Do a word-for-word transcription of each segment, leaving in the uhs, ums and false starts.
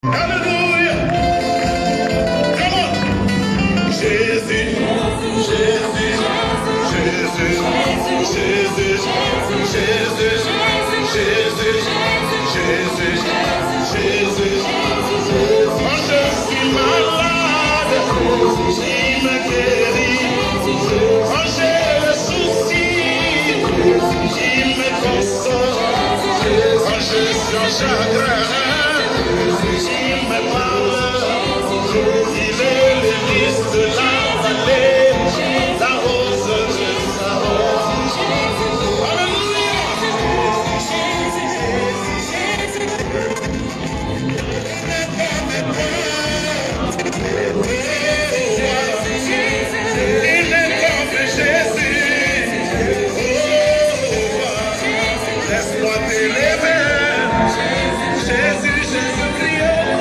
Alléluia. Come on. Jésus, Jésus, Jésus, Jésus, Jésus, Jésus, Jésus, Jésus. Quand je suis malade, il me guérit. Quand j'ai le souci, il me console. Quand je suis en chagrin, il me parle. Il est le lys de la vallée, la rose de Saron. Alléluia. Il est comme Jésus. Oh, laisse-moi t'élever. Jésus, Jésus-Christ.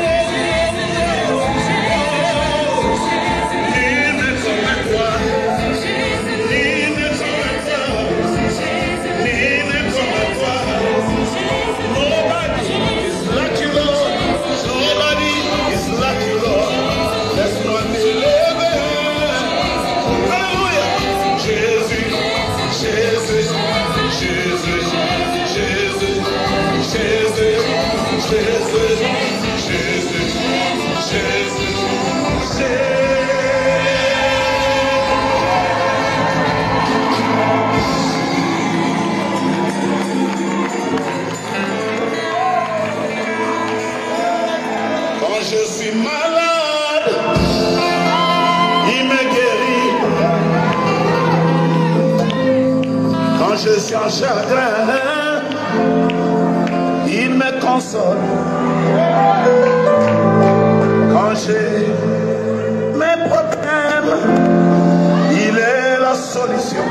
Quand je suis malade, il me guérit. Quand je suis en chagrin, il me console. Quand j'ai mes problèmes, il est la solution.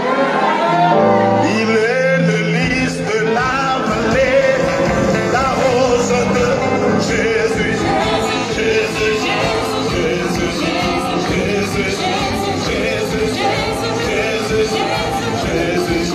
Il est le lys de la vallée, la rose de Jésus. Jésus, Jésus, Jésus, Jésus, Jésus, Jésus,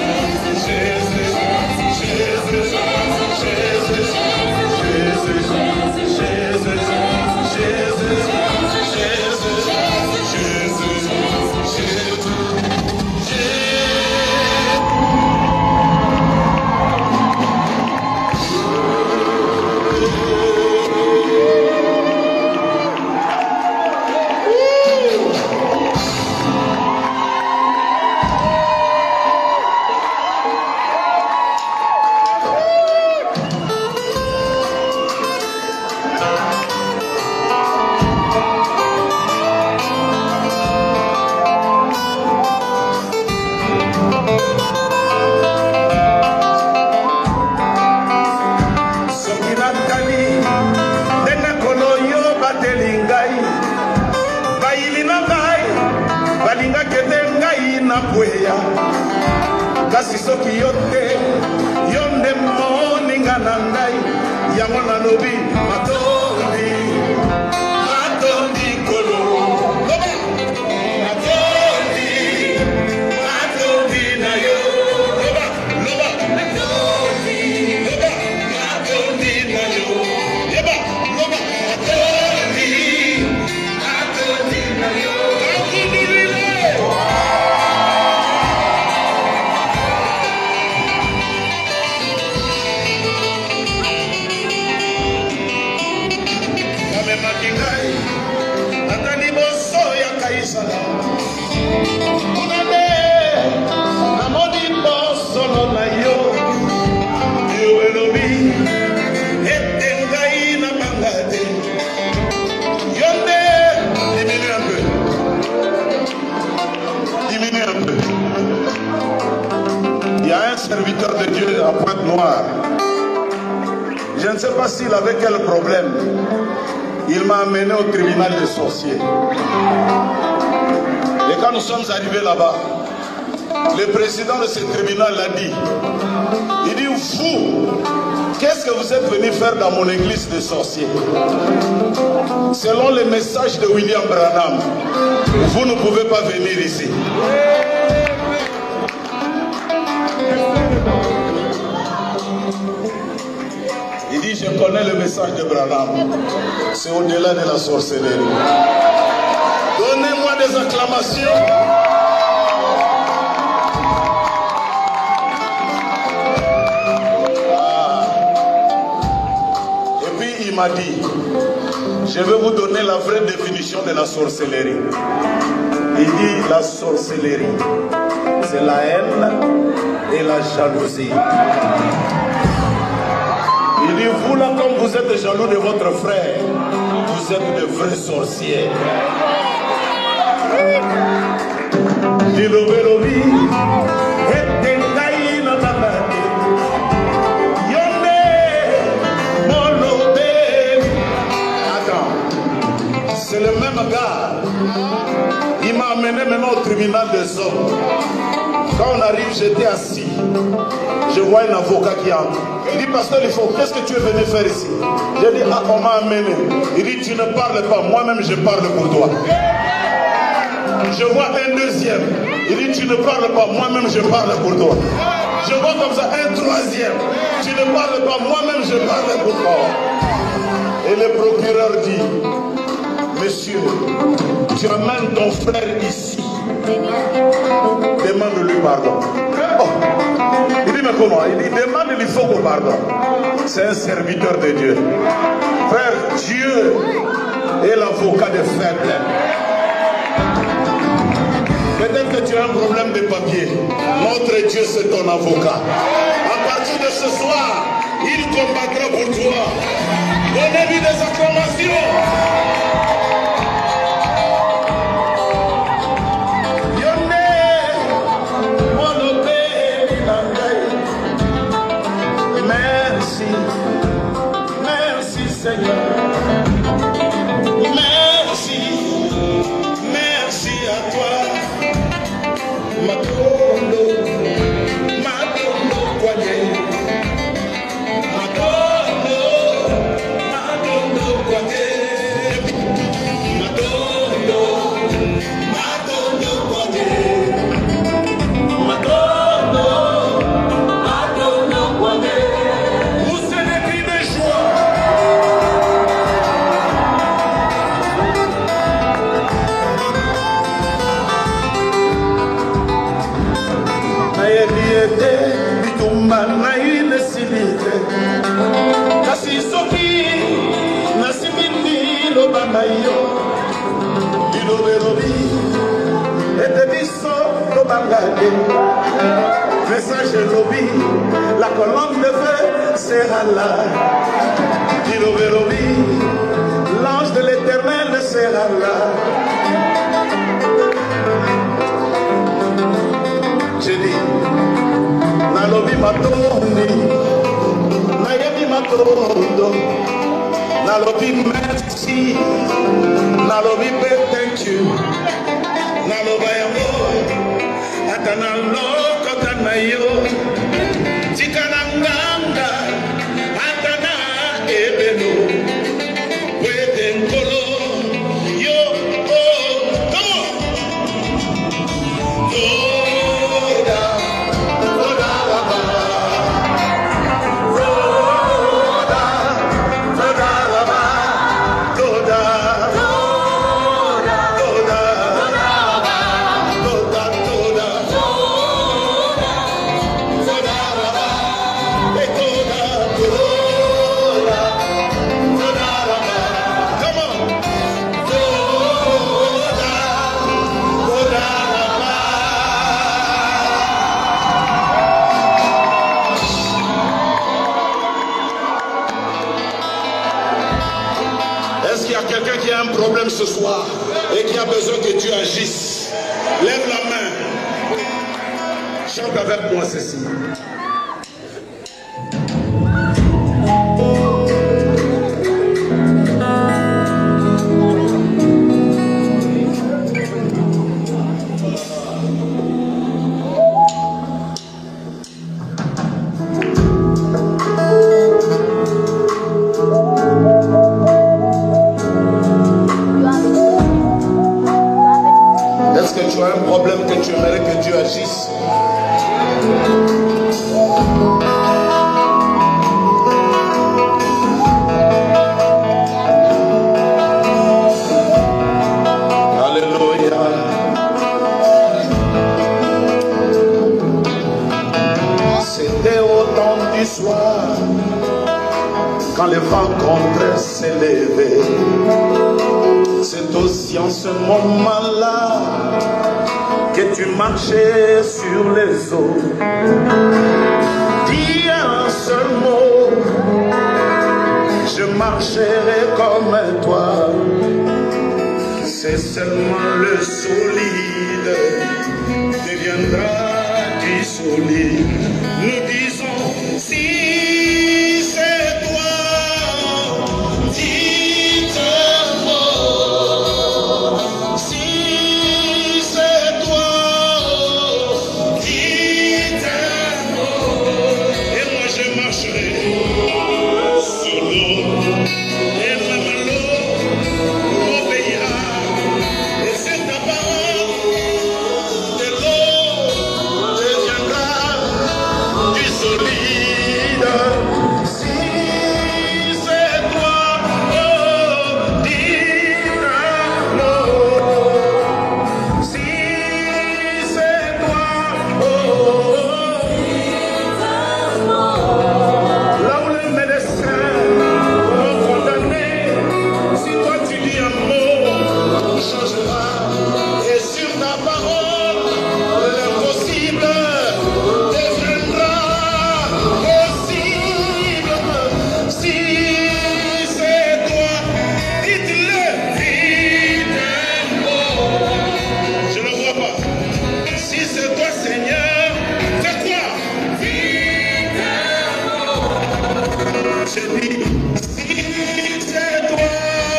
kasi soki yo te yo nde moninga na ngai yango nalobi matondi matondi kolo matondi matondi na yo loba loba matondi loba matondi na yo yeba loba matondi matondi na yo serviteur de Dieu à Pointe-Noire. Je ne sais pas s'il avait quel problème. Il m'a amené au tribunal des sorciers. Et quand nous sommes arrivés là-bas, le président de ce tribunal l'a dit. Il dit, vous, qu'est-ce que vous êtes venu faire dans mon église de sorciers? Selon le message de William Branham, vous ne pouvez pas venir ici. Il dit, je connais connais le message de Branham. C'est au-delà de la sorcellerie. Donnez-moi des acclamations. Ah. Et puis il m'a dit, je vais vous donner la vraie définition de la sorcellerie. Il dit la sorcellerie, c'est la haine et la jalousie. Il dit, vous là, comme vous êtes jaloux de votre frère, vous êtes de vrais sorciers. Attends, c'est le même gars. Il m'a amené maintenant au tribunal des hommes. Quand on arrive, j'étais assis. Je vois un avocat qui entre. Il dit, pasteur, il faut, qu'est-ce que tu es venu faire ici? J'ai dit, ah, on m'a amené. Il dit, tu ne parles pas, moi-même je parle pour toi. Je vois un deuxième. Il dit, tu ne parles pas, moi-même je parle pour toi. Je vois comme ça un troisième. Tu ne parles pas, moi-même je parle pour toi. Et le procureur dit, monsieur, tu amènes ton frère ici. Demande-lui pardon. Oh. Il dit, mais comment? Il dit, demande-lui faut qu'on pardon. C'est un serviteur de Dieu. Frère, Dieu est l'avocat des faibles. Peut-être que tu as un problème de papier. Notre Dieu, c'est ton avocat. À partir de ce soir, il combattra pour toi. Donnez-lui des acclamations. Merci, merci Seigneur. Merci, merci à toi. Makondo, Makondo, Kwanye. Makondo, Makondo, Kwanye. Makondo, Makondo, Kwanye. Makondo, Makondo, Kwanye. Où c'est des cris de joie? Kasi soki nasimindi lobanga yo ilobelobi ete biso lobanga te message lobi la colonne de feu sera là ilobelobi l'ange de l'éternel sera là. J'ai dit nalobi matondi nayebi matondo nalobi merci nalobi pe thank you naloba yango ata nalokota na yo tika na nganga ata na ebelo wete nkolo yo oh come on Yoda Yoda Baba Yoda Yoda Baba Yoda Yoda Yoda Baba Yoda Yoda Yoda Yoda Baba Yoda Yoda Yoda Baba come on Yoda Yoda Baba. Est-ce qu'il y a quelqu'un qui a un problème ce soir et qui a besoin que Dieu agisse? Lève la main. Chante avec moi ceci. Est-ce que tu as un problème que tu aimerais que Dieu agisse? quand le vent contraire s'est levé. C'est aussi en ce moment-là que tu marchais sur les eaux. Dis un seul mot, je marcherai comme toi. C'est seulement le solide deviendra du solide. Nous disons si c'est toi, dites-moi. Si c'est toi, dites-moi. Et moi je marcherai sur l'eau. Et même l'eau obéira. Et c'est ta parole de l'eau deviendra du solide. Si c'est toi, oh, dis-le. Si c'est toi, oh, là où les médecins vont condamner, si toi tu dis un mot, on changera. Et sur ta parole, l'impossible deviendra possible. Si c'est toi, dites-le, dites-le. Je ne vois pas. Si c'est toi, Seigneur, c'est quoi? Je dis, si c'est toi,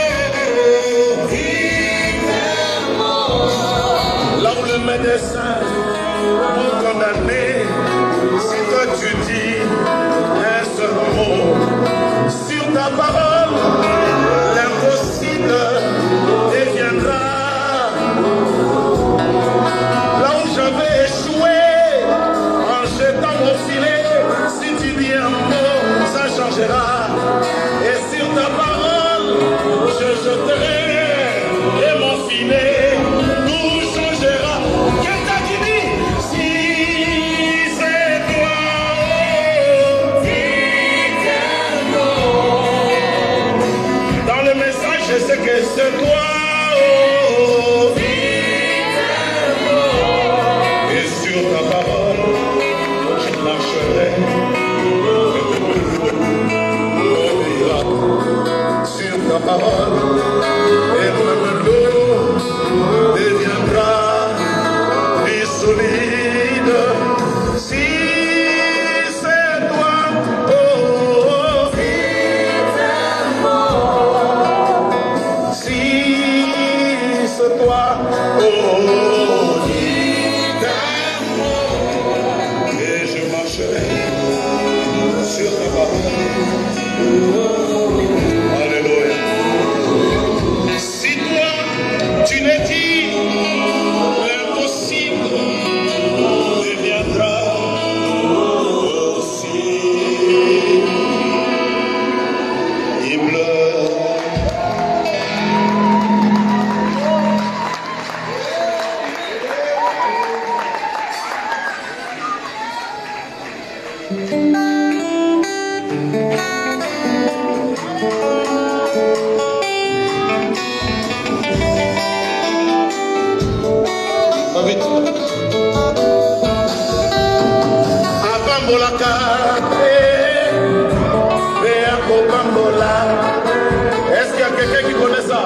là où le médecin vont condamner, si toi tu dis un seul mot sur ta parole, l'impossible deviendra. Là où j'avais échoué en jetant mon filet, si tu dis un mot, ça changera. Et sur ta parole, je jeterai et mon filet, tout changera. Quelqu'un qui dit, si c'est toi, oh, dans le message, je sais que c'est toi, oh, et sur ta parole, je marcherai. Sur ta parole, et même l'eau deviendra du solide. Si c'est toi, oh, si c'est toi, oh, et je marcherai sur ta parole. Alléluia. Si toi, tu ne dis, l'impossible deviendra possible. Pas vite. Abambolaka, Béako Bambola. Est-ce qu'il y a quelqu'un qui connaît ça?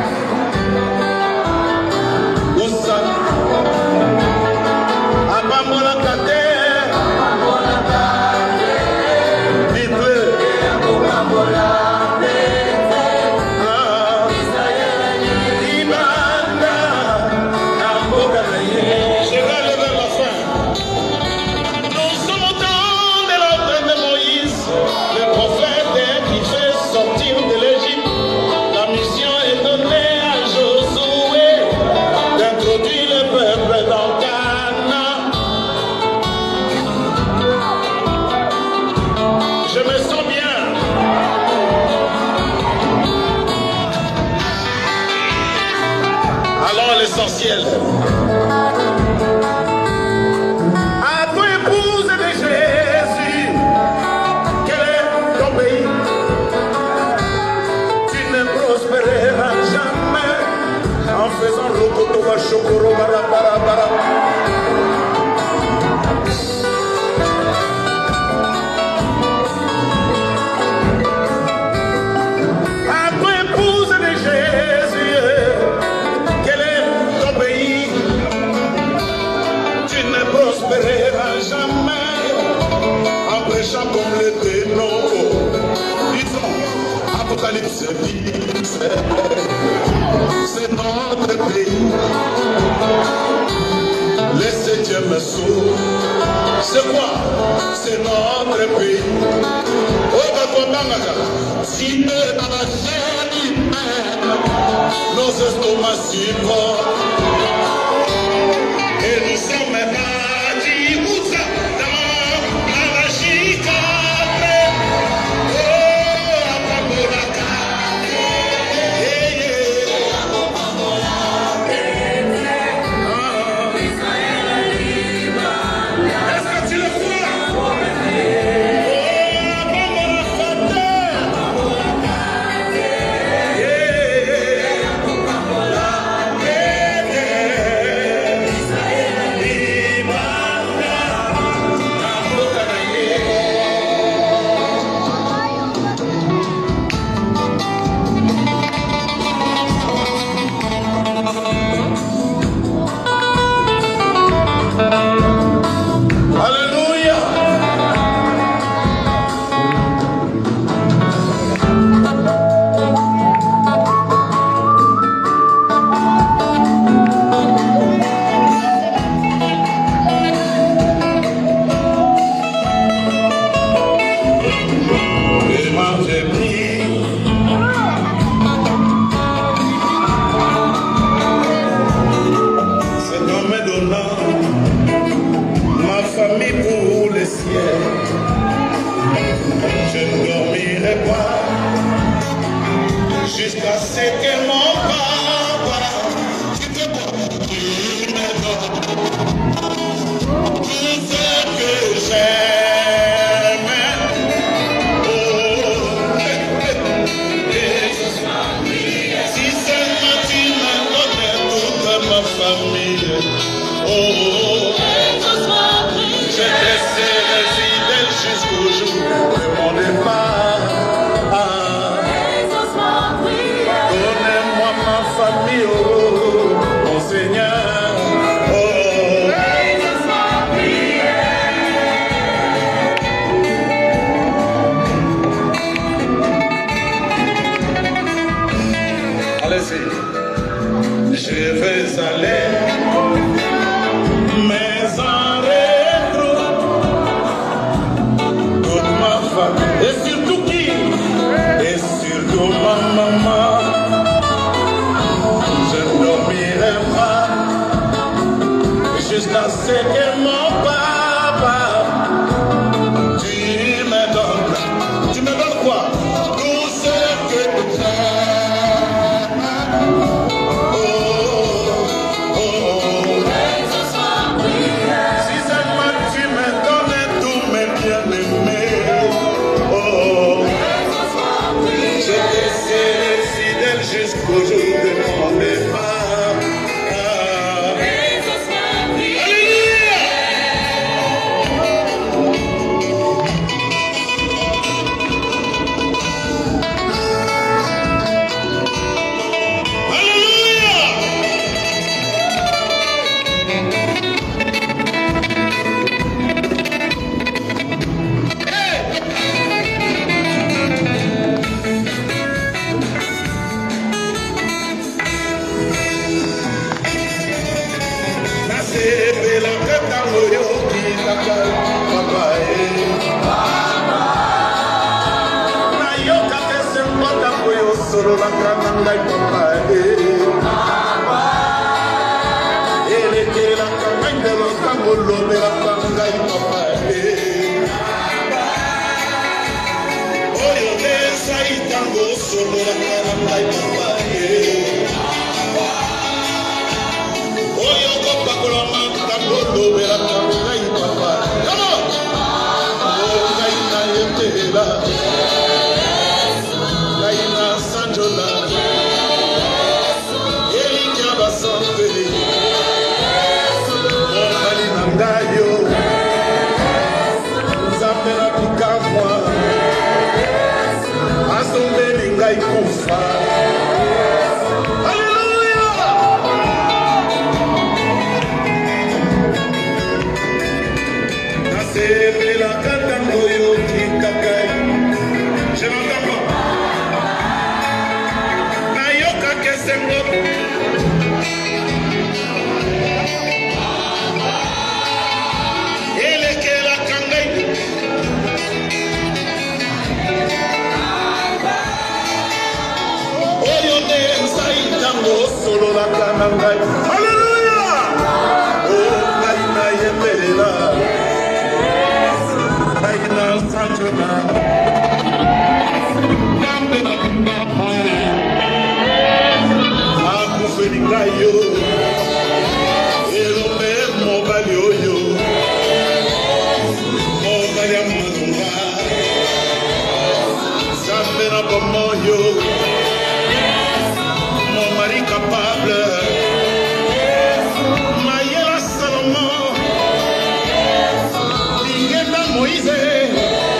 Où ça? Abambolaka, dites-le. Je vais aller vers la fin. Nous sommes au temps de l'ordre de Moïse, le prophète qui fait sortir de l'Égypte. La mission est donnée à Josué d'introduire le peuple dans Canaan. Je me sens bien. Alors l'essentiel. À toi épouse de Jésus, quel est ton pays? faisant Rokotoba Shokoro Bara Bara Bara. Après épouse de Jésus, quel est ton pays? Tu ne prospéreras jamais en prêchant comme les dénoms. Disons, Apocalypse dit, c'est notre pays. Les septièmes sous, c'est quoi? C'est notre pays. Oh, Bakobangaga, si eux dans la chair humaine, nos estomacs supportent. Et nous sommes bâtis où ça? Dans la magique. Jusqu'à ce que mon papa, tu te vois, tu me donnes tout ce que j'aime. Oh, si seulement tu me donnes toute ma famille. Oh, je te serai fidèle jusqu'au jour de mon départ. Famille, oh, mon Seigneur, oh, allez-y, je vais aller, mais en rétro, toute ma famille, et surtout qui, et surtout ma maman. Jusqu'à ce que mon papa, tu me donnes, tu me donnes quoi? Tout ce que tu aimes. Oh, oh, oh. Si seulement tu me donnes tous mes bien-aimés. Oh, je te serai fidèle jusqu'au jour de mon départ. ikufa. Alléluia. Nasebela katango yo kikakai. Je n'entends pas. Nayoka kesengo. Elekela kangai. Oyone nsaitango solo la kanangai. Alléluia. Oh, kaina yemelela. Kaina sanjona. Yo, el mismo valió yo, mo vaya madunga, samena como yo, mo mari capable, Mayela Salomón, Miguel Moisés,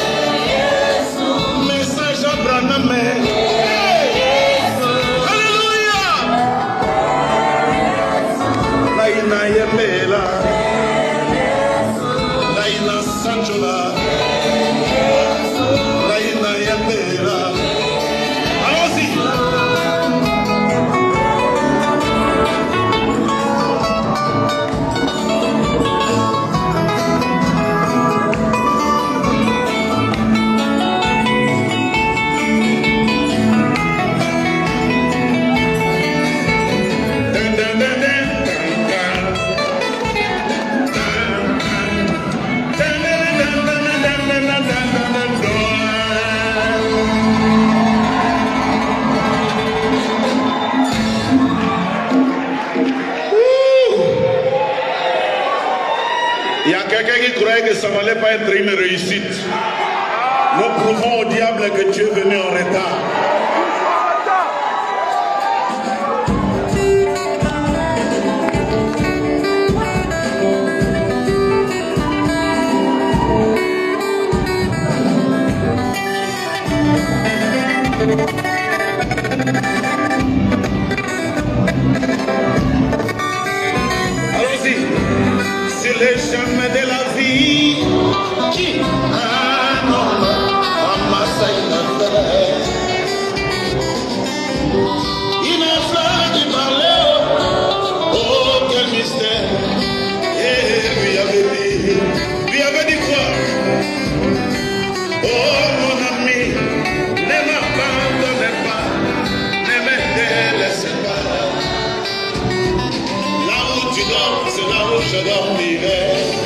message Abraham. Yemela, Laina Sanchola, Laina Yemela. Allons-y. Il y a quelqu'un qui croyait que ça n'allait pas être une réussite. Nous prouvons au diable que tu es venu en retard. Allons-y. C'est les chemins de la vie qui annoncent à ma il est fleur du malheur. Oh, quel mystère. Et lui avait dit, lui avait dit quoi? Oh, mon ami, ne m'abandonnez pas, ne me délaissez pas. Là où tu dors, c'est là où je dormirai.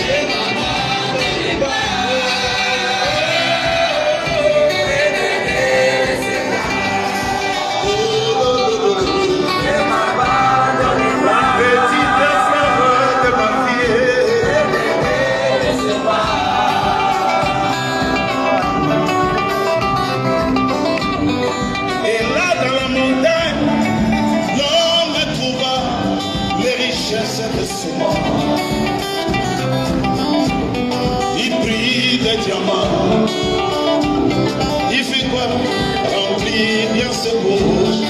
Il prit des diamants. Il fait quoi? Remplit bien ses bouches.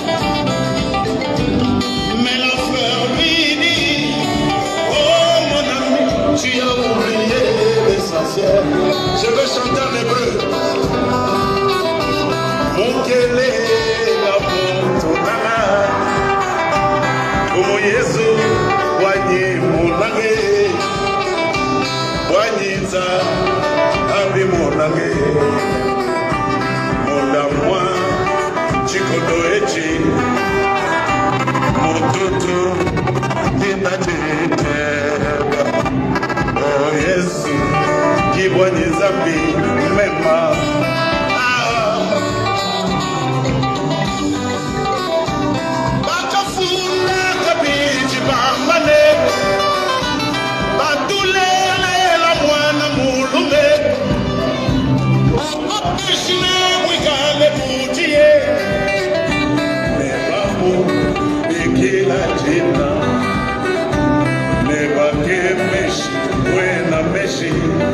Mais la fleur lui dit, oh mon ami, tu as oublié l'essentiel. Je veux chanter en hébreu. Mon kélé, la montonana. Como Jésus. Wanye munage, wanyiza abi munage, munda mwa chikodo echi, mututu kinajiteba. Oh Yesu, kibwanyiza bi mema.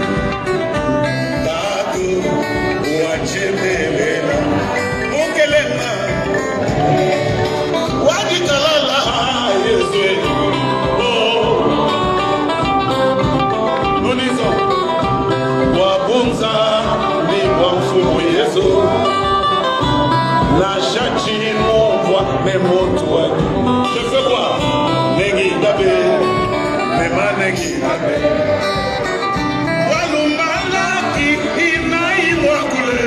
Tatu, wachemelela, ukele Mais mon toi, je fais quoi? Negi dabe, mais ma negi dabe. Walumala ki inaï moi coulé.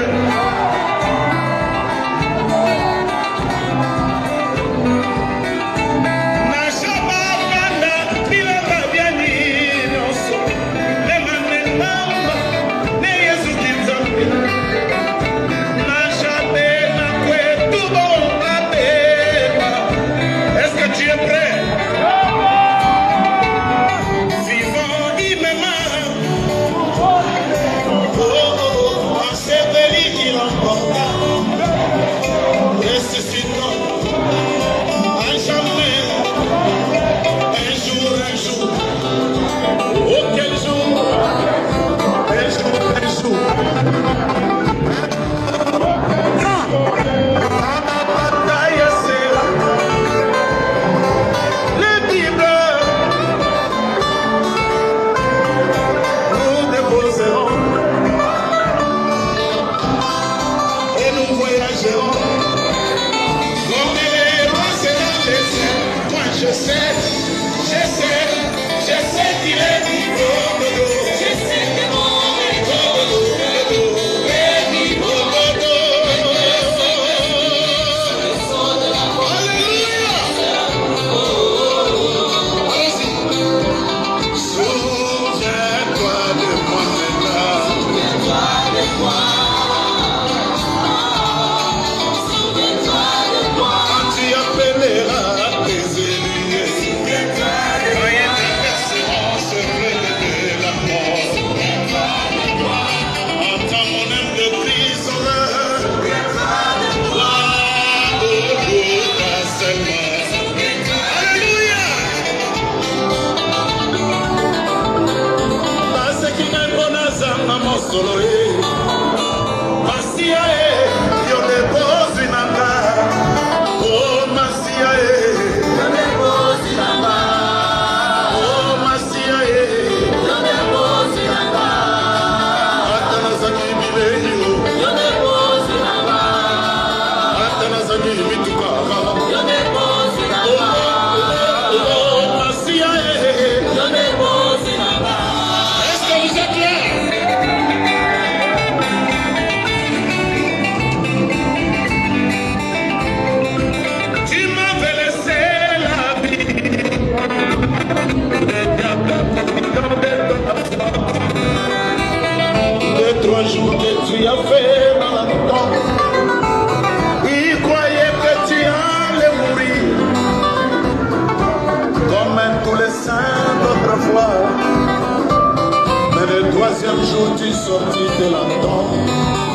Tu sortis de la tombe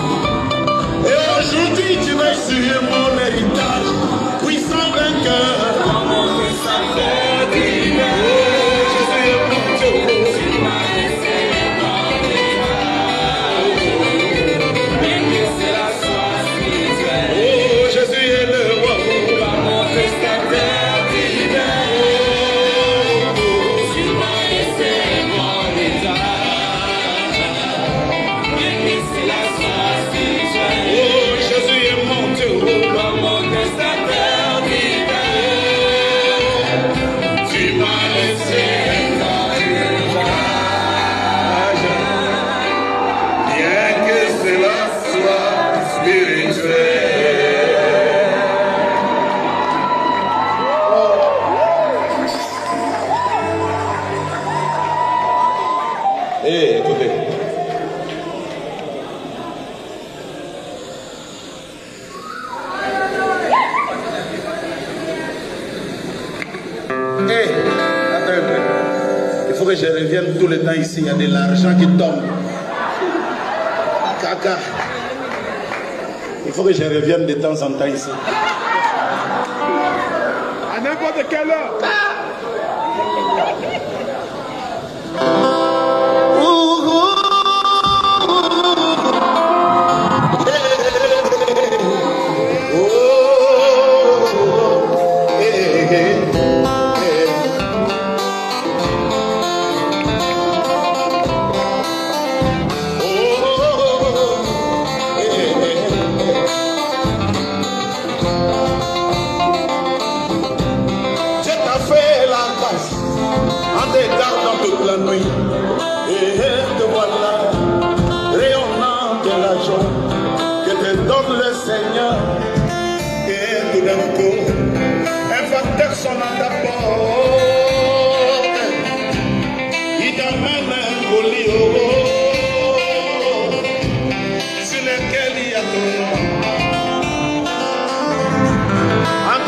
et aujourd'hui tu vas sur mon héritage, puissant vainqueur. Je revienne tout le temps ici, il y a de l'argent qui tombe. Caca. Il faut que je revienne de temps en temps ici. À n'importe quelle heure.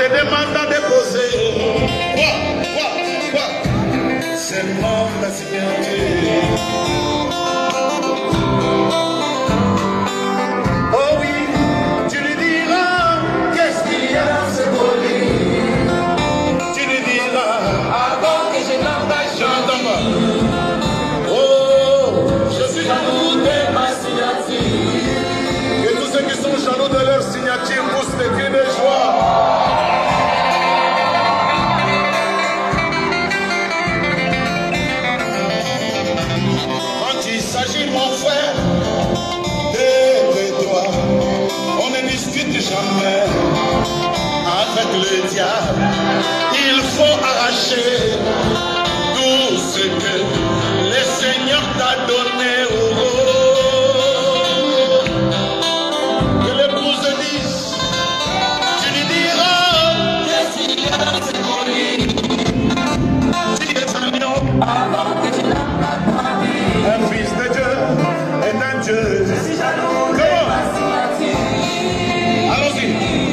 te demande de déposer. Quoi, quoi, quoi? C'est mon la signature. Oh oui, tu lui diras qu'est-ce qu'il y a dans ce colis. Tu lui diras avant que je n'engage. J'entends pas. Oh, je suis jaloux de ma signature. Et tous ceux qui sont jaloux de leur signature poussent des cris de joie. Quand il s'agit, mon frère, de, de toi, on ne discute jamais avec le diable. Il faut arracher tout ce que le Seigneur t'a donné. Oh, que l'épouse dise, tu lui diras, qu'est-ce qu'il y a dans ce colis? Tu es un homme, un fils de Dieu est un Dieu. Je suis jaloux de ma signature. Allons-y.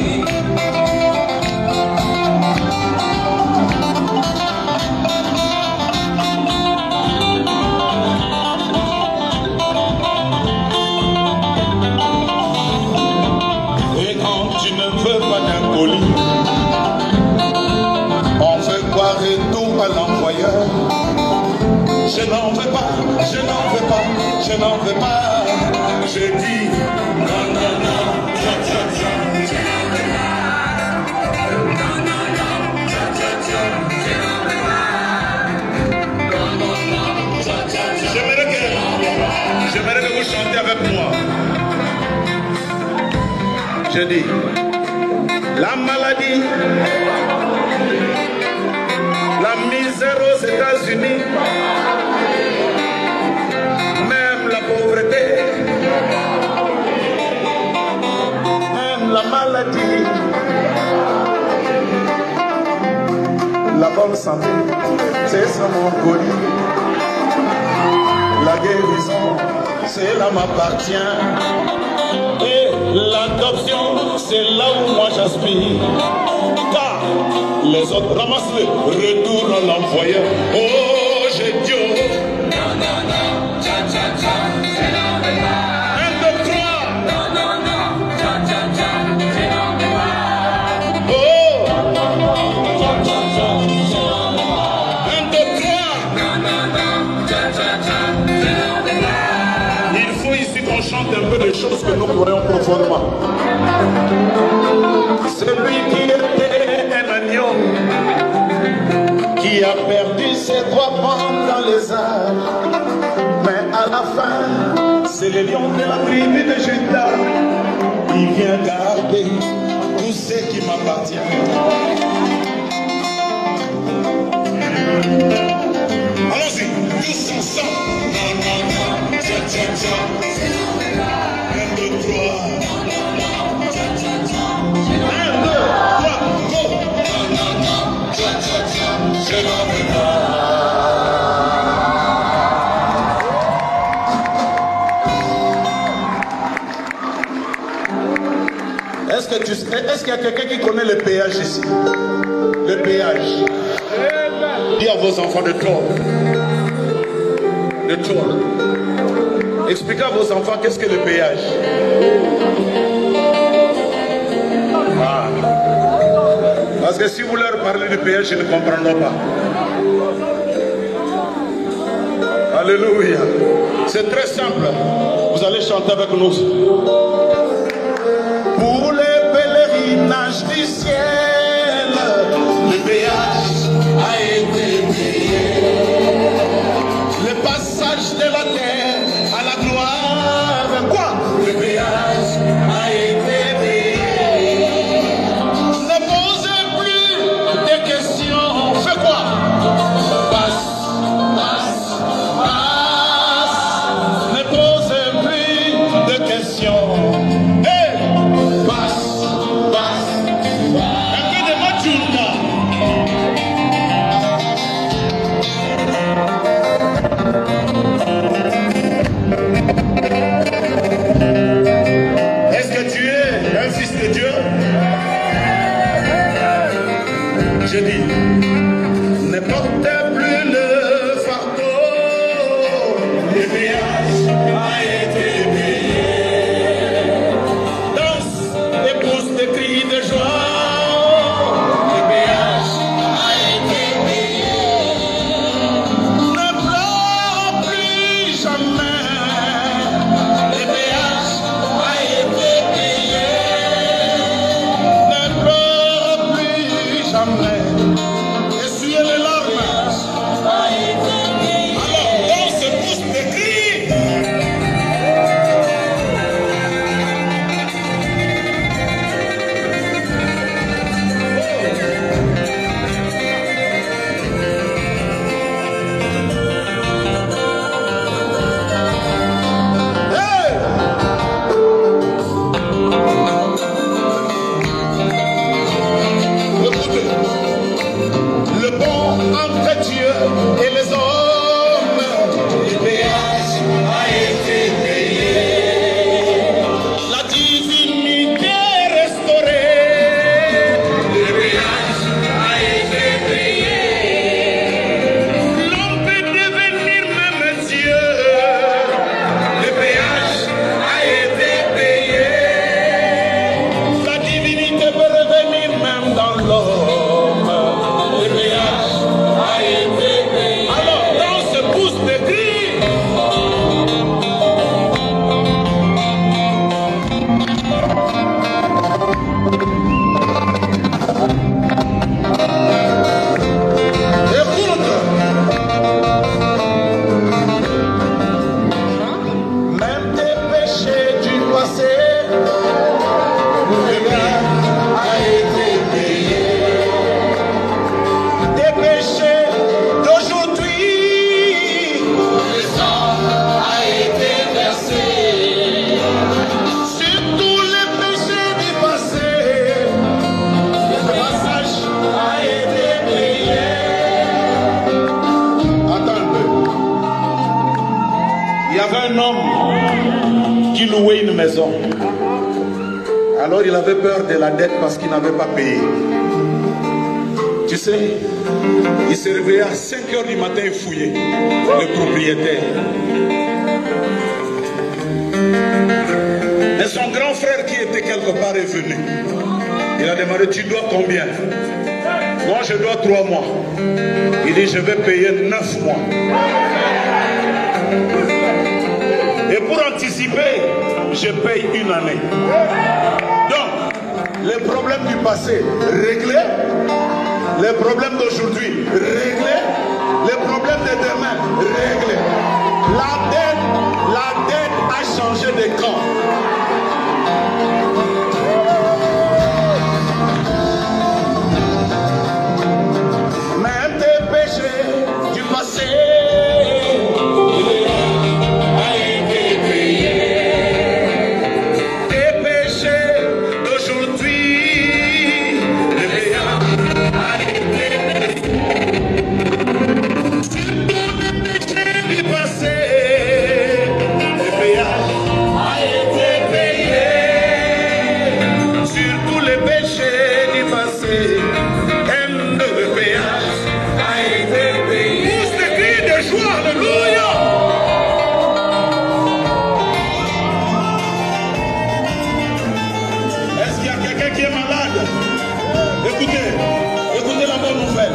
Et quand tu ne veux pas d'un colis, on fait quoi retour à l'envoyeur. Je n'en veux pas, je n'en veux pas, je n'en veux pas. Je dis non, non, non, tcha, tcha, tcha. Je n'en veux pas. Non, non, non, tcha, tcha, tcha. Je n'en veux pas. Non, non, non, tcha, tcha, tcha. J'aimerais que, j'aimerais que vous chantez avec moi. Je dis, la maladie, la misère aux États-Unis, même la pauvreté, même la maladie, la bonne santé, c'est ça mon colis. La guérison, c'est là m'appartient. Et l'adoption, c'est là où moi j'aspire. Car les autres ramassent-le, retournent à l'envoyeur. Oh, j'ai Dieu. Non, non, non, tcha, tcha, tcha, je n'en veux pas. Un, deux, trois. Non, non, non, tcha, tcha, tcha, je n'en veux pas. Oh, non, non, non, tcha, tcha, tcha, je n'en veux pas. Un, deux, trois. Non, non, non, tcha, tcha, tcha, je n'en veux pas. Il faut ici qu'on chante un peu des choses que nous croyons profondément. Celui qui était un agneau, qui a perdu ses droits pendant les âges, mais à la fin, c'est le lion de la tribu de Juda. Il vient garder tout ce qui m'appartient. Allons-y, tous ensemble. Non, non, non, tcha, tcha, tcha. Un, deux, trois. Je n'en veux pas. Est-ce que tu, est-ce qu'il y a quelqu'un qui connaît le péage ici? Le péage. Dis à vos enfants de tour. De tour. Expliquez à vos enfants qu'est-ce que le péage. Ah. Parce que si vous leur parlez du péage, ils ne comprendront pas. Alléluia. C'est très simple. Vous allez chanter avec nous. Pour les pèlerinages du ciel, le péage a été payé. Le passage de la terre à la gloire. Quoi? Le péage a été payé. Ne posez plus de questions. Fais quoi? Passe, passe, passe. Ne posez plus de questions. Je dis, ne portez plus le fardeau, le péage a été payé. Danse et pousse des cris de joie, le péage a été payé. Ne pleure plus jamais, le péage a été payé. Ne pleure plus jamais. Essuyez les larmes. Alors, on se pousse des cris. Hey! Écoutez. Le pont entre Dieu et les hommes, le péage a été payé. La divinité restaurée, le péage a été payé. L'homme peut devenir même Dieu, le péage a été payé. La divinité peut revenir même dans l'homme. Le péage a été payé. Alors, on se pousse des cris. Écoute. Même tes péchés du passé, le péage a été payé. Tes péchés d'aujourd'hui, le sang a été versé. Sur tous les péchés du passé, le passage a été payé. Attends un peu. Il y avait un homme qui louait une maison. Alors il avait peur de la dette parce qu'il n'avait pas payé. Tu sais, il s'est réveillé à cinq heures du matin et fouillé le propriétaire. Et son grand frère qui était quelque part est venu. Il a demandé, tu dois combien? Moi je dois trois mois. Il dit, je vais payer neuf mois. Et pour anticiper, je paye une année. Donc, les problèmes du passé réglés, les problèmes d'aujourd'hui réglés, les problèmes de demain réglés. La dette, la dette a changé de camp. Même tes péchés du passé a été payé. Tes péchés d'aujourd'hui, le péage a été payé. Sur tous les péchés du passé, le péage a été payé. Sur tous les péchés du passé, le péage a été payé. Pousse des cris de joie, alléluia. Est-ce qu'il y a quelqu'un qui est malade? Écoutez, écoutez la bonne nouvelle.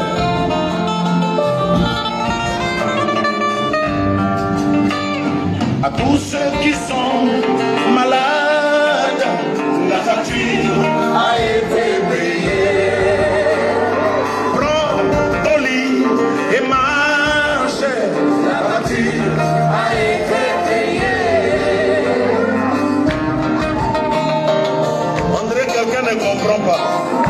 À tous ceux qui sont malades, la facture a été payée. Prends ton lit et marche. La facture a été payée. On dirait que quelqu'un ne comprend pas.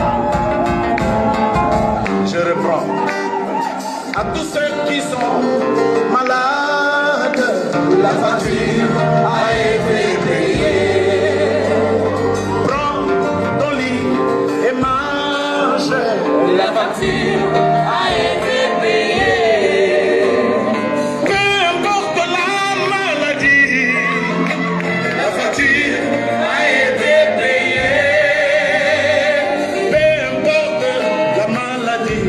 Je reprends. À tous ceux qui sont malades, la facture a été payée. Prends ton lit et marche. La facture a été payée. Peu importe la maladie, la facture a été payée. Peu importe la maladie,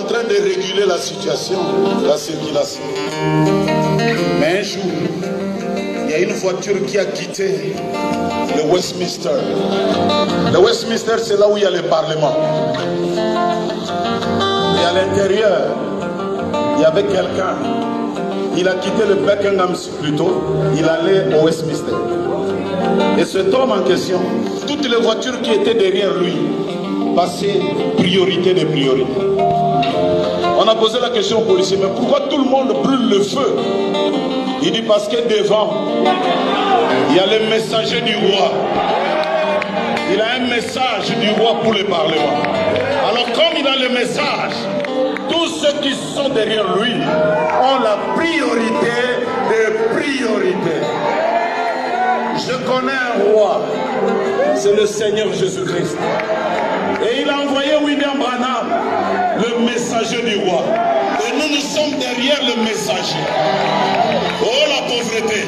train de réguler la situation, la circulation. Mais un jour, il y a une voiture qui a quitté le Westminster. Le Westminster, c'est là où il y a le Parlement. Et à l'intérieur, il y avait quelqu'un. Il a quitté le Buckingham plutôt. Il allait au Westminster. Et cet homme en question, toutes les voitures qui étaient derrière lui passaient priorité de priorité. On a posé la question au policier, mais pourquoi tout le monde brûle le feu? Il dit parce que devant, il y a le messager du roi. Il a un message du roi pour le Parlement. Alors comme il a le message, tous ceux qui sont derrière lui ont la priorité de priorité. Je connais un roi, c'est le Seigneur Jésus-Christ. Et il a envoyé William Branham, le messager du roi. Et nous, nous sommes derrière le messager. Oh la pauvreté!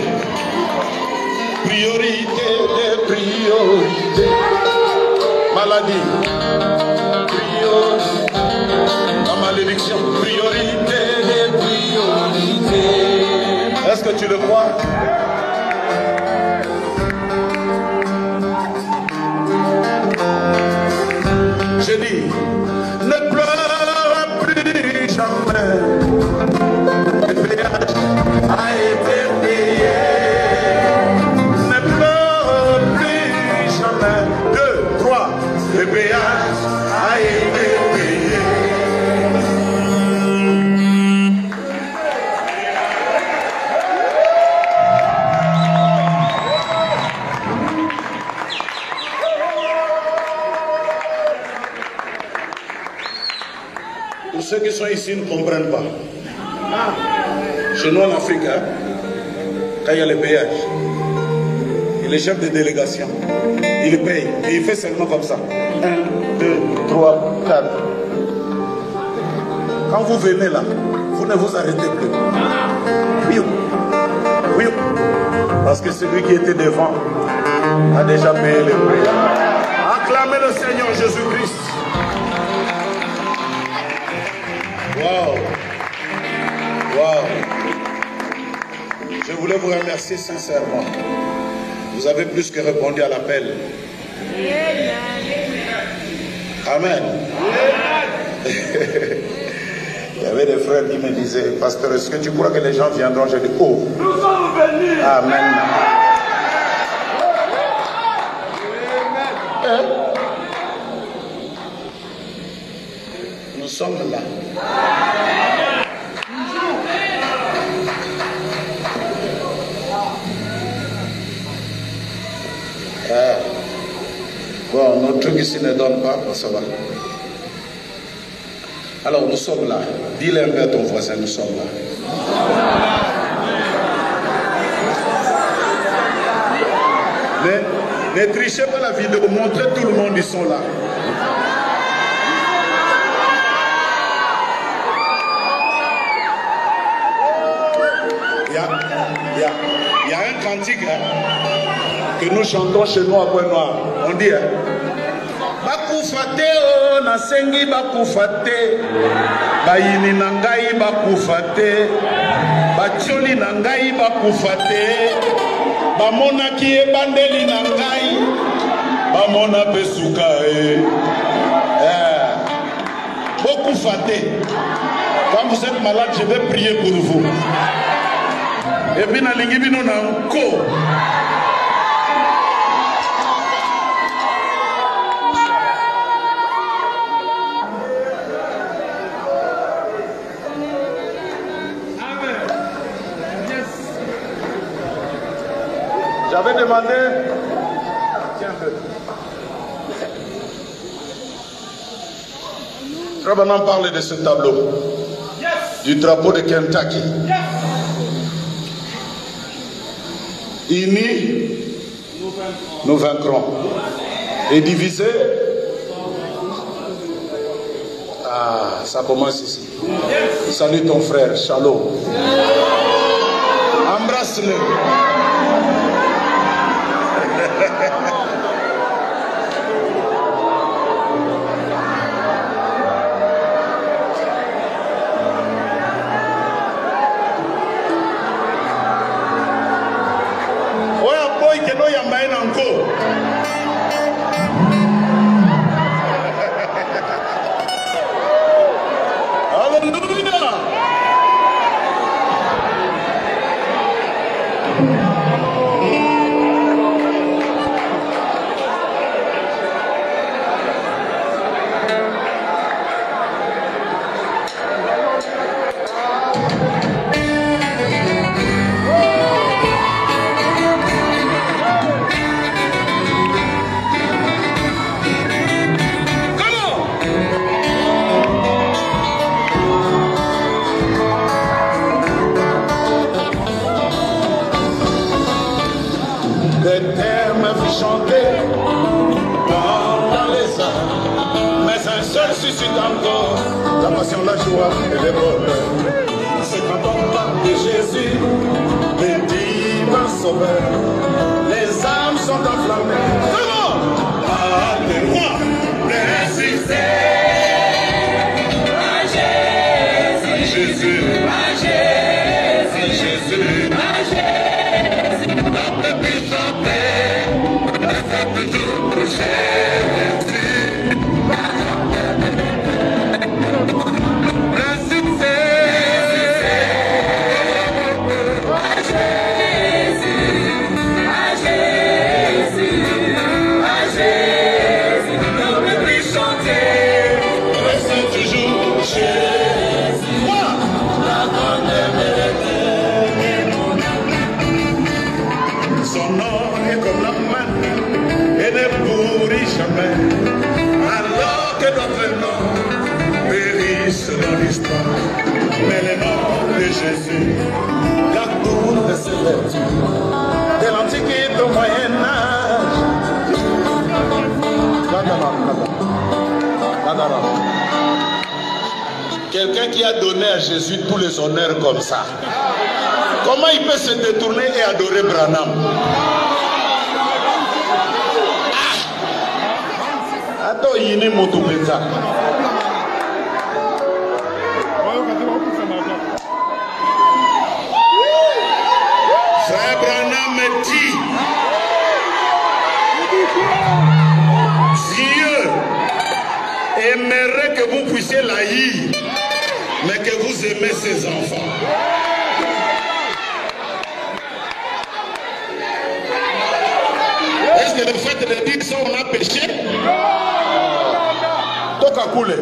Priorité de priorité. Maladie. Priorité. La malédiction. Priorité de priorité. Est-ce que tu le crois? Je dis, ne pleure plus jamais. Le péage a été payé. Ne pleure plus jamais. Deux, trois, le péage a été payé. Ceux qui sont ici ne comprennent pas. Chez nous en Afrique, hein, quand il y a le péage, et le chef de délégation, il paye. Et il fait seulement comme ça. Un, deux, trois, quatre. Quand vous venez là, vous ne vous arrêtez plus. Oui, oui. Parce que celui qui était devant a déjà payé le prix. Acclamez le Seigneur Jésus-Christ. Wow. Wow. Je voulais vous remercier sincèrement. Vous avez plus que répondu à l'appel. Amen. Il y avait des frères qui me disaient, pasteur, est-ce que tu crois que les gens viendront? Je dis, oh. Nous sommes venus. Amen. Hein? Nous sommes là. Euh, bon, notre truc ici ne donne pas, ça va. Alors nous sommes là. Dis-le un peu à ton voisin, nous sommes là. Mais ne trichez pas la vidéo, montrez tout le monde, ils sont là. Il y a, il y a, il y a un cantique hein, que nous chantons chez nous à Point-Noir. On dit hein, bakufate o nasengi bakufate bayini nangai bakufate bacholi nangai bakufate bamonaki ebandeli nangai bamona pesuka e eh bakufate. Quand vous êtes malade, je vais prier pour vous. Et puis na lingi bino na nko. J'avais demandé, tiens un peu. Rabanan parle de ce tableau, yes. Du drapeau de Kentucky. Yes. Unis, nous vaincrons. Et divisés, ah, ça commence ici. Yes. Salut ton frère, shalom. Embrasse-le. seul suscite encore la passion, la joie et le bonheur. C'est quand on parle de Jésus, le divin sauveur, les âmes sont enflammées. Comment? Parlez-moi, ressuscité. À Jésus, Jésus, à Jésus, à Jésus, à Jésus. Dans le puissant Père, la fête du jour pour Jésus. Alors que d'autres noms périssent dans l'histoire, mais le nom de Jésus garde toutes ses vertus. De l'Antiquité au Moyen-Âge. Quelqu'un qui a donné à Jésus tous les honneurs comme ça, comment il peut se détourner et adorer Branham? Attends, il est moto pizza. Frère Branham me dit, Dieu aimerait que vous puissiez l'haïr, mais que vous aimez ses enfants. Est-ce que le fait de dire ça, on a péché? Toka couler.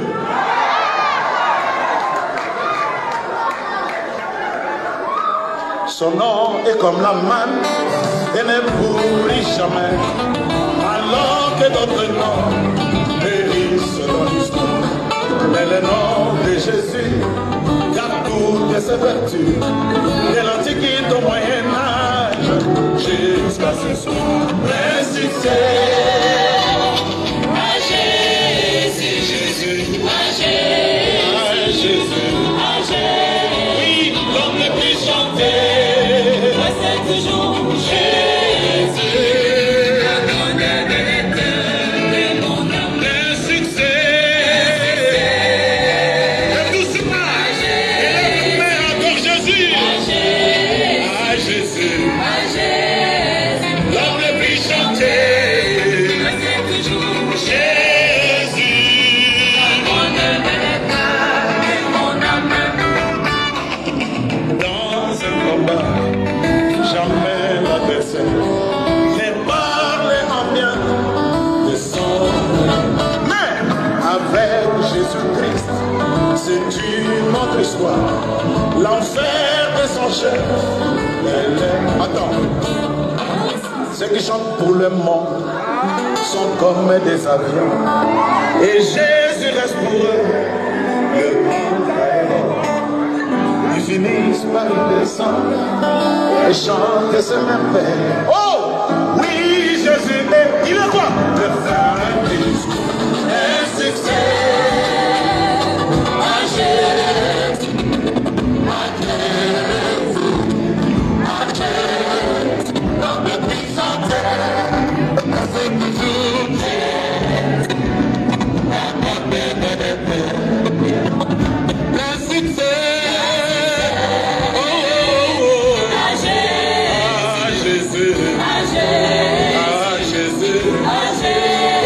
Son nom est comme la manne et ne pourrit jamais, alors que d'autres noms périssent dans l'histoire. Mais le nom de Jésus garde toutes ses vertus, de l'Antiquité au Moyen-Âge jusqu'à ce soir. Ressuscité. À Jésus, Jésus, à Jésus, à Jésus, à Jésus. Oui, l'homme ne peut chanter, mais c'est toujours Jésus. C'est une autre histoire. L'enfer de son chef. Attends. Ceux qui chantent pour le monde sont comme des avions. Et Jésus reste pour eux le monde aérien. Ils finissent par y descendre et chantent ce même père. Oh! Oui, Jésus est. Il est quoi? Le fin discours. Un succès. Jésus,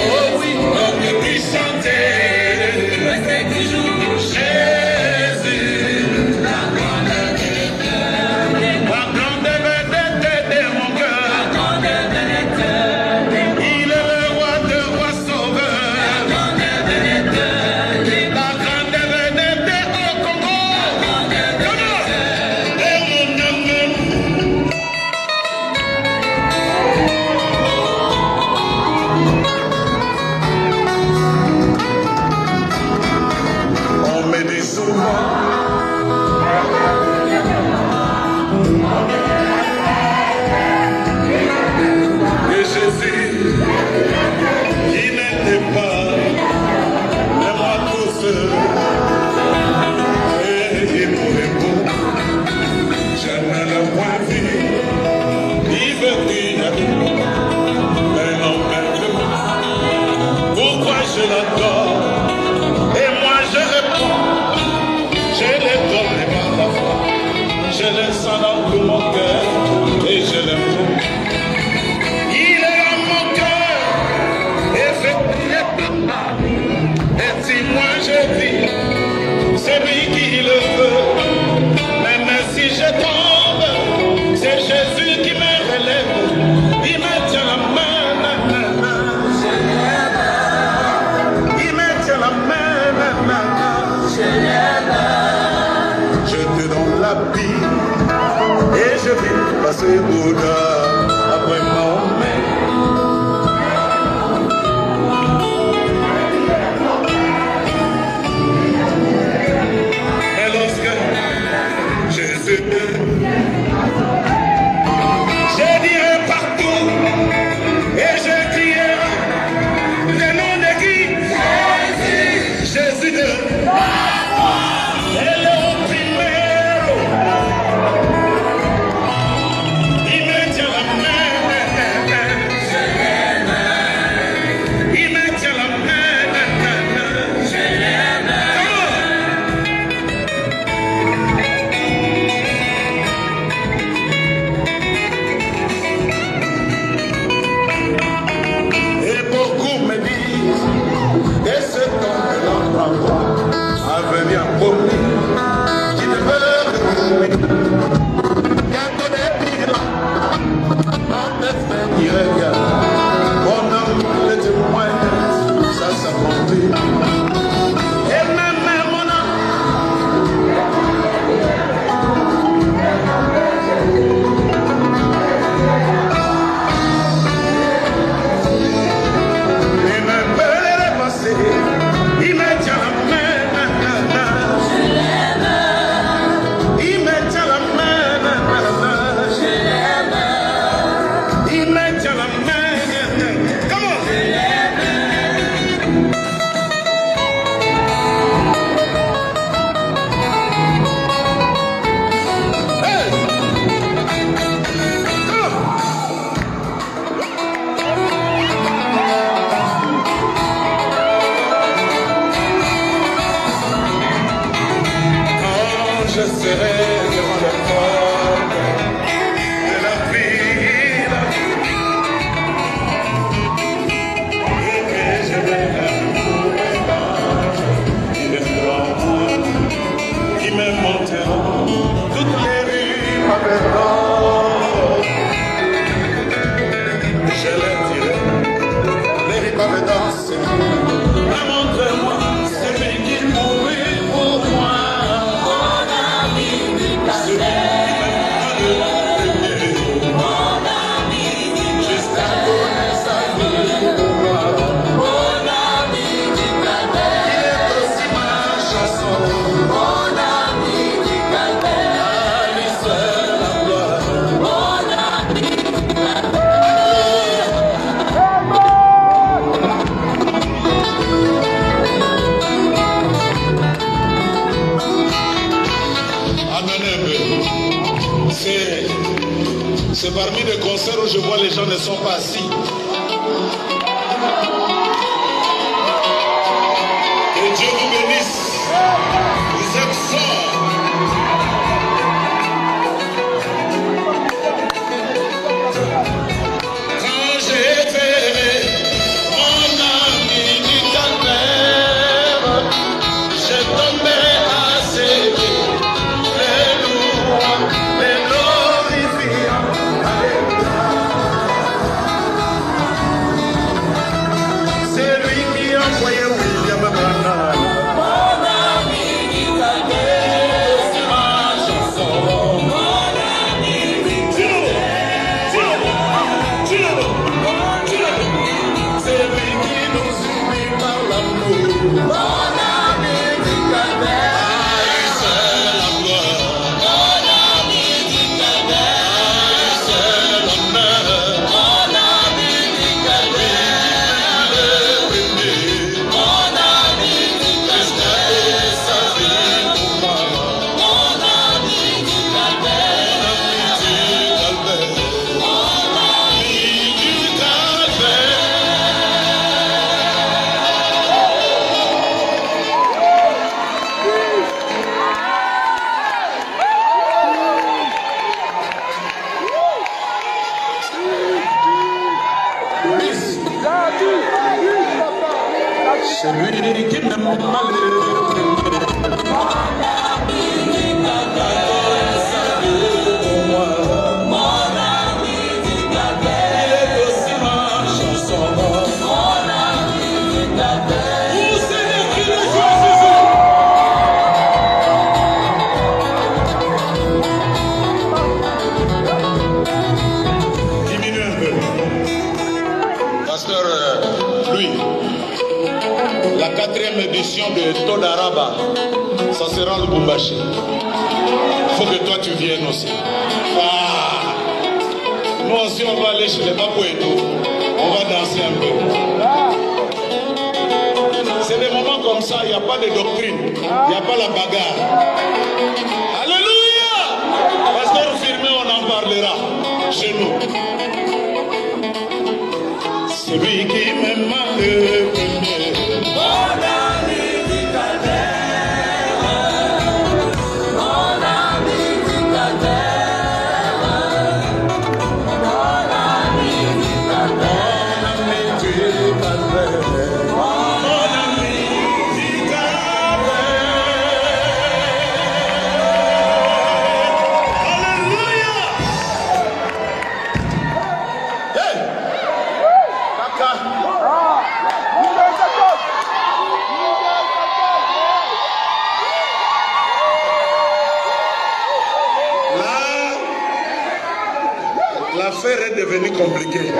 l'aime. Il est dans mon cœur et fait prier pour moi. Et si moi je dis, c'est lui qui le veut. Même si je tombe, c'est Jésus qui me relève. Il me tient la main, nanana. Il me tient la main, nanana. Je te donne la vie et je vais passer au-delà après mon main. Mais lorsque Jésus, je dirai partout et je crierai le nom de qui? Jésus. Jésus de c'est parmi les concerts où je vois les gens ne sont pas assis. Que Dieu vous bénisse. Vous êtes forts. Quand j'ai fait mon ami du calvaire, je tombais à ses pieds, les louangs, les glorifiants. C'est lui qui a envoyé William Branham. Mon ami du calvaire. celui qui m'aime malheureux. Quatrième édition de Todaraba, ça sera le Lubumbashi. Il faut que toi tu viennes aussi. Ah, nous aussi on va aller chez les Babou et tout. On va danser un peu. C'est des moments comme ça, il n'y a pas de doctrine, il n'y a pas la bagarre. Alléluia! Pasteur Firmé, on en parlera chez nous. Celui qui m'aime malheureux. L'affaire est devenue compliquée.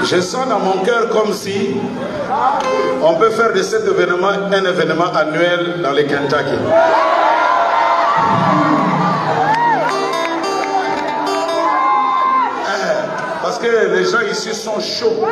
Je sens dans mon cœur comme si on peut faire de cet événement un événement annuel dans les Kentucky. Parce que les gens ici sont chauds.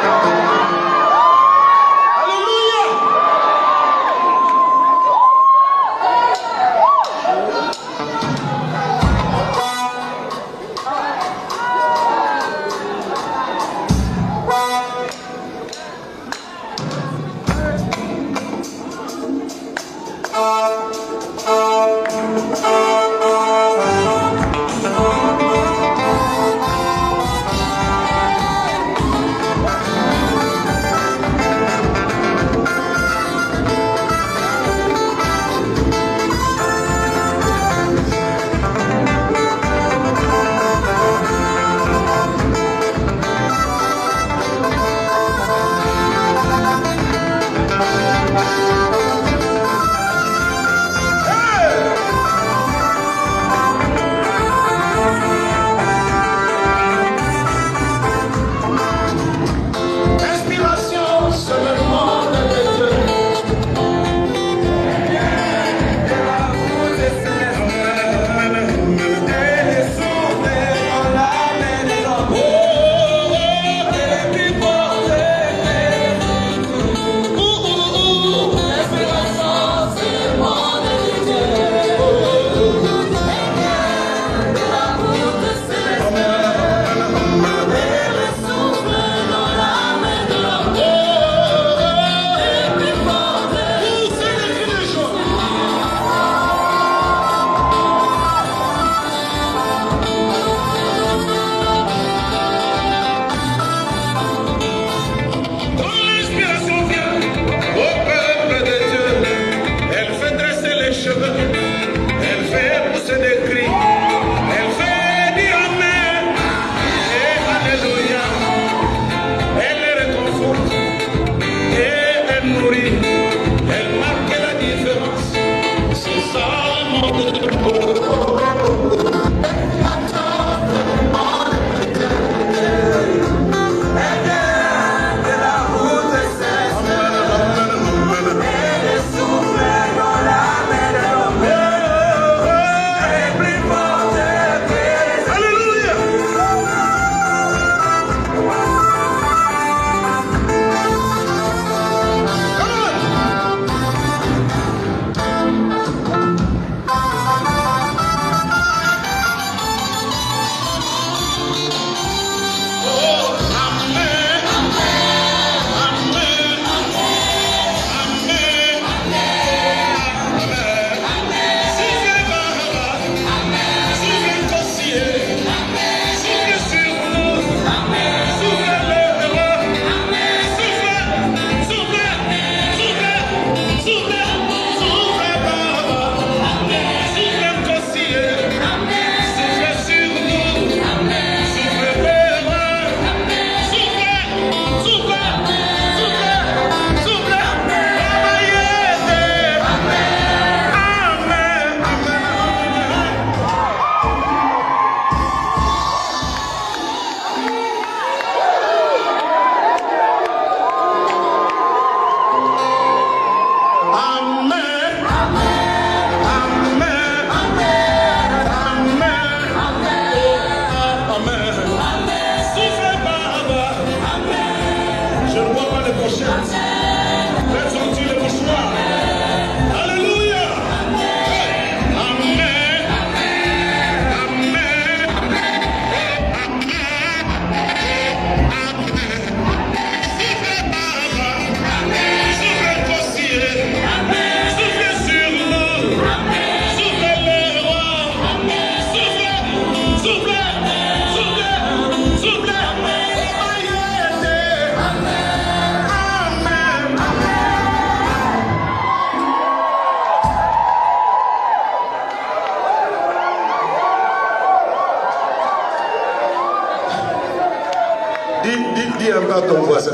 Dis un peu à ton voisin.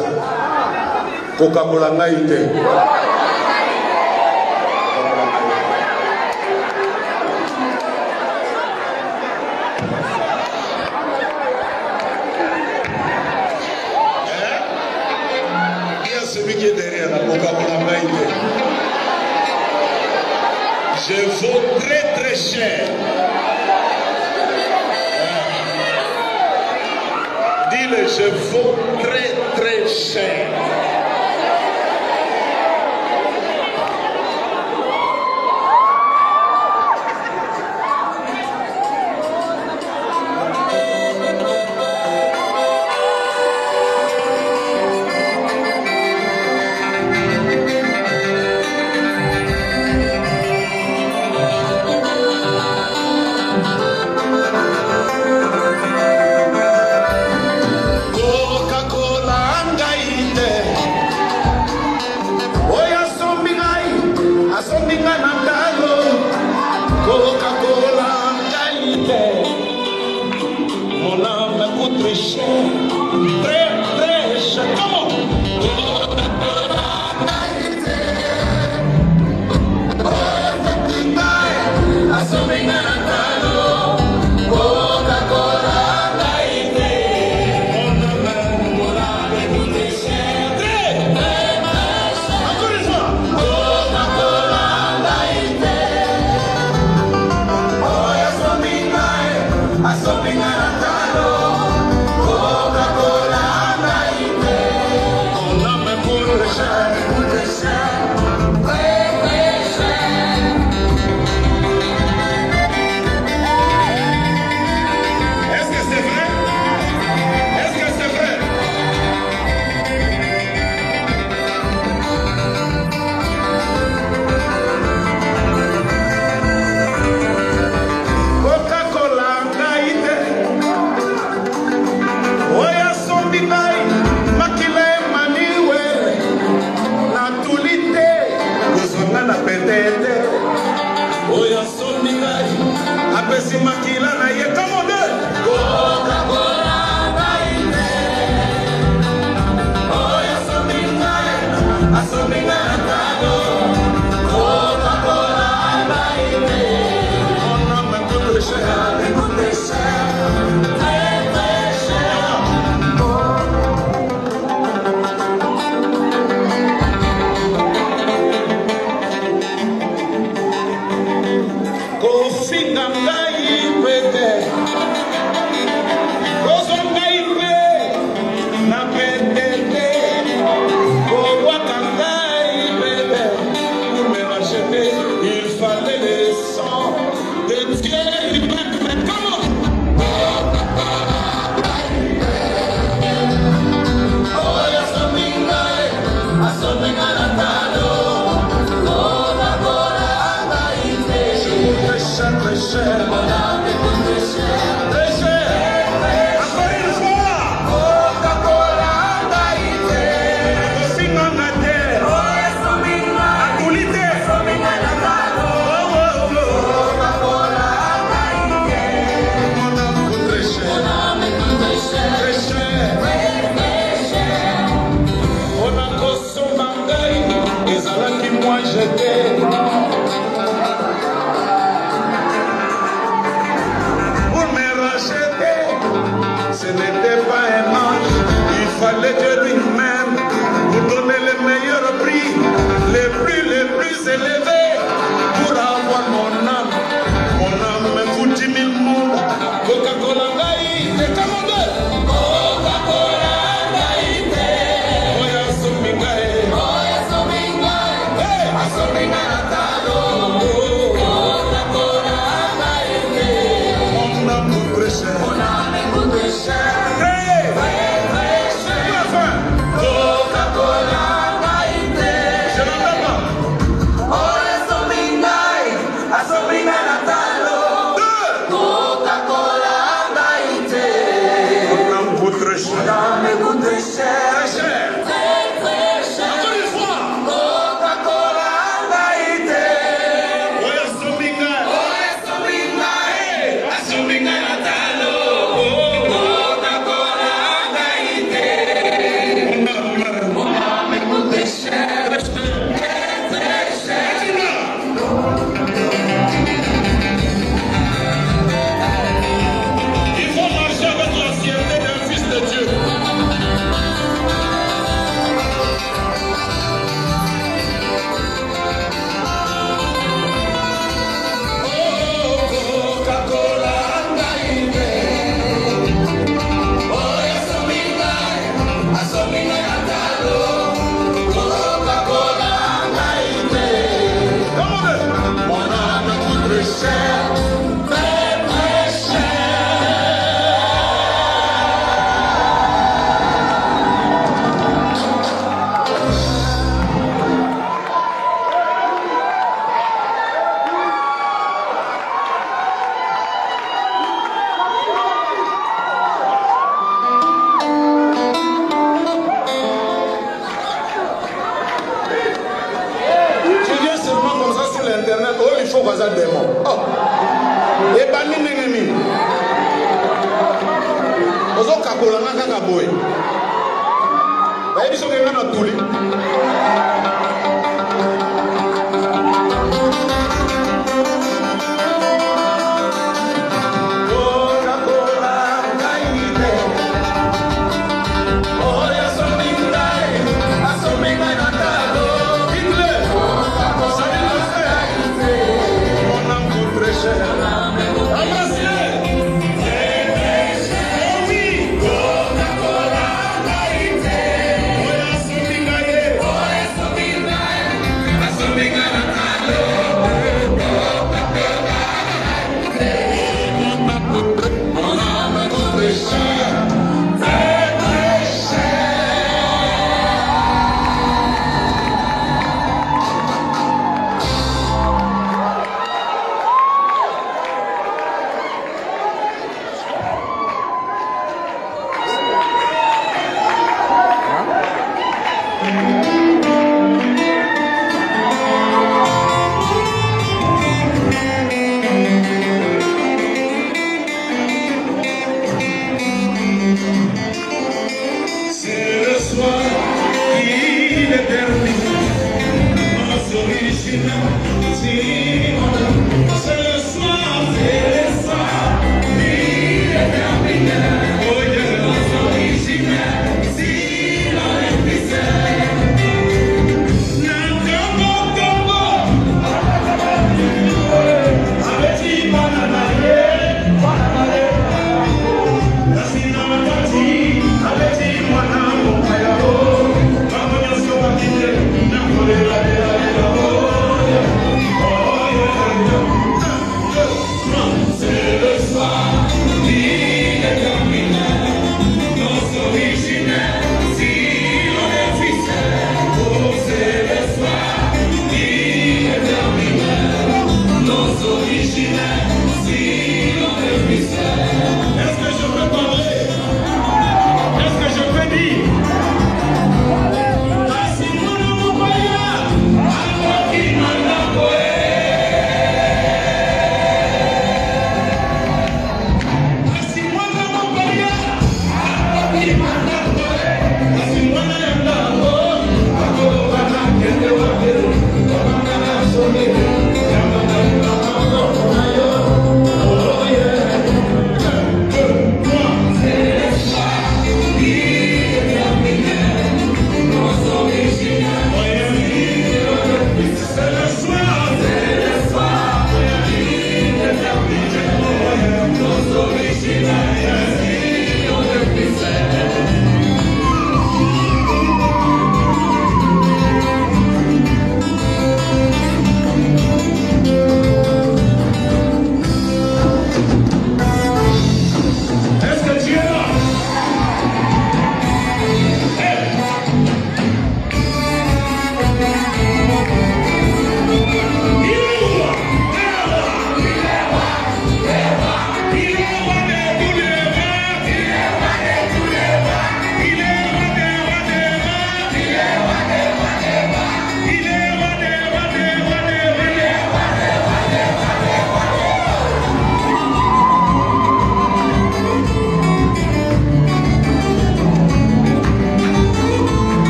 Coca-Cola naïté. celui qui est derrière la Coca-Cola. Je vaux très très cher. Dis-le, je vaux très très cher. Coca-Cola, au bazar démon. Oh. Et bani nengemi. Ozo kakola ngaka kaboy. Ba ebiso kenga na tuli. Oh, yeah.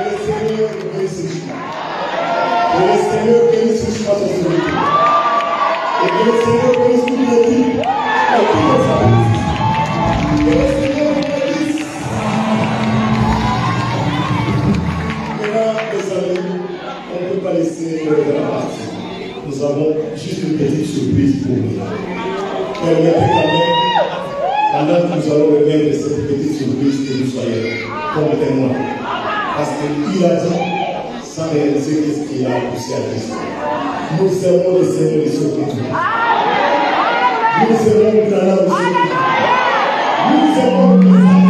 le Seigneur bénisse ce choix. Que le Seigneur bénisse ce choix de ce véhicule. Et que le Seigneur bénisse toute l'équipe et tous les services. Que le Seigneur bénisse. Mesdames, mes amis, on ne peut pas laisser la partie. Nous avons juste une petite surprise pour vous. Permettez quand même, pendant que nous allons remettre cette petite surprise, que vous soyez comme témoins. Parce qu'il a dit, sans réaliser ce qu'il a poussé à Christ. Nous serons le Seigneur des surprises. Nous serons le Canada des surprises. Nous serons le Canada.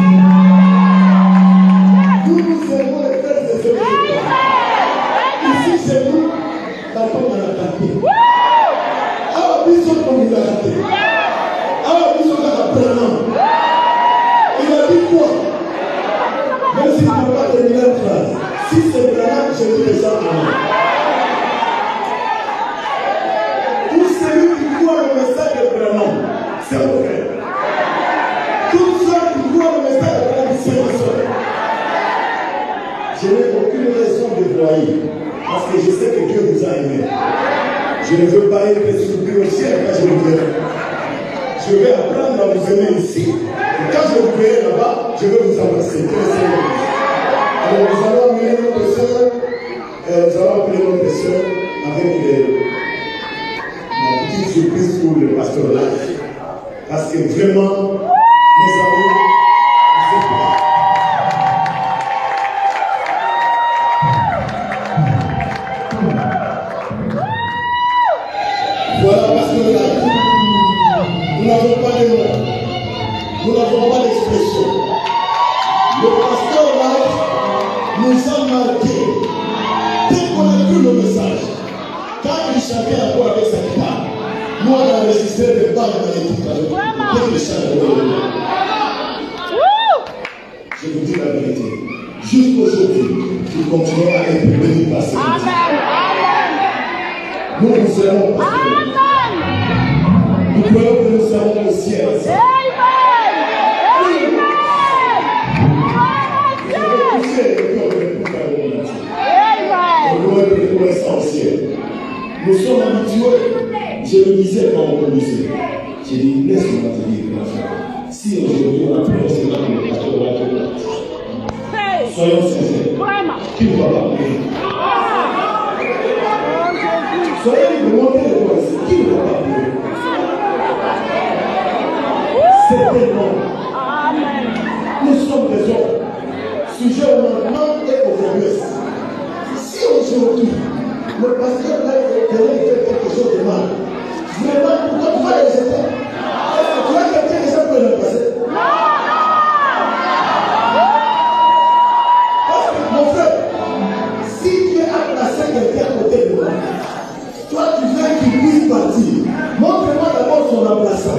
Nous serons les frères des surprises. Ici, c'est nous, la femme dans la partie. Ah, nous sommes comme il a raté. Ah, nous sommes dans la prenante. Il a dit quoi? Même si tu ne peux pas terminer la phrase. Si c'est vraiment, je dis déjà amen. Tout celui qui croit le message de Branham, c'est mon frère. Tout ceux qui croient le message de Branham, c'est ma soeur. Je n'ai aucune raison de broyer, parce que je sais que Dieu vous a aimé. Je ne veux pas être surpris au ciel quand je vous verrai. Je vais apprendre à vous aimer ici. Et quand je vous verrai là-bas, je vais vous embrasser. Alors nous allons amener notre soeur, euh, nous allons appeler notre soeur avec les, la petite surprise pour le pasteur là. Parce que vraiment, mes amis, vous êtes là. Voilà, pasteur là. Nous n'avons pas de nom. Nous n'avons pas d'expression. Le pasteur là nous a marqué. Dès qu'on a vu le message, quand il chantait encore avec sa guitare, nous on a enregistré des balles dans l'équipe avec dès qu'il chantait. Je vous dis la vérité. Jusqu'aujourd'hui, il continuera à être béni par cette équipe. Nous nous serons pasteurs. Nous croyons que nous serons au ciel. Nous sommes habitués. Je le disais quand on conduisait. J'ai dit, laisse-moi te dire, si aujourd'hui on a prononcé là que le pasteur va te soyons sincères. Qui ne va pas prier? Soyez libres, montez les doigts ici. Qui ne va pas prier? C'est tellement. Nous sommes des hommes, sujets au mandement et aux faiblesses. Si aujourd'hui, le pasteur là, il fait quelque chose de mal, vraiment, pourquoi tu vas les jeter? Est-ce que tu as quelqu'un qui s'appelle le passer? Parce que mon frère, si tu es à placer quelqu'un à côté de moi, toi tu veux qu'il puisse partir, montre-moi d'abord son remplaçant.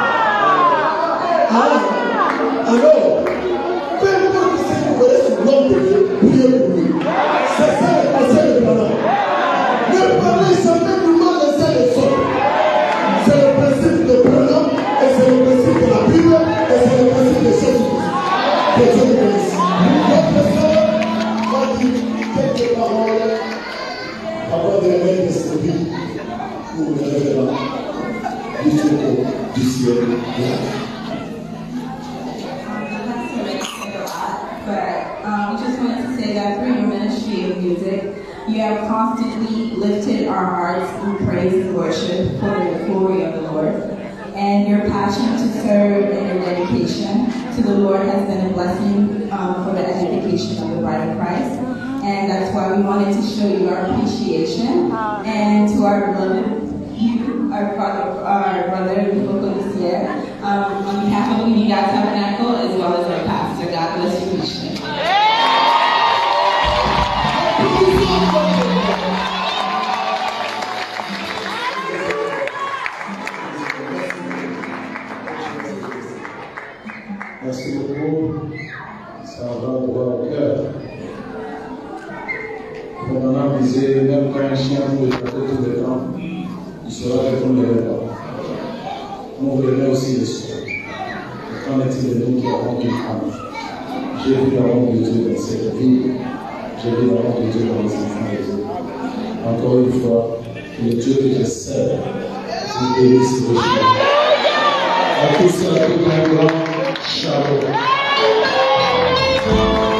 Ah, alors, peu importe ce que vous voyez sur l'homme de Dieu, priez pour lui. C'est ça le conseil de Branham. Ne parlez jamais du mal des uns des autres. C'est le principe de Branham, et c'est le principe de la Bible, et c'est le principe de Jésus-Christ. Que Dieu nous bénisse. Notre frère va dire quelques paroles avant de remettre cette vie pour le révérend du secours du ciel de la terre. But um, just wanted to say that through your ministry of music, you have constantly lifted our hearts in praise and worship for the glory of the Lord. And your passion to serve and your dedication to the Lord has been a blessing um, for the edification of the bride of Christ. And that's why we wanted to show you our appreciation. And to our beloved, you, our father, our brother, um, on behalf of Unity Tabernacle, as well as our pastor, God bless you, Christian. Merci beaucoup. Ça va droit au cœur. Comme on a disait, même quand un chien vous éclater tout le temps, il sera répondre les repas. On vous remet aussi les soins. Qu'en est-il de nous qui avons une femme? J'ai vu l'amour de Dieu dans cette vie. Je vis vraiment de Dieu dans les enfants de Dieu. Encore une fois, le Dieu que je sers, vous bénisse le chemin. À tous ceux qui ont un grand shalom.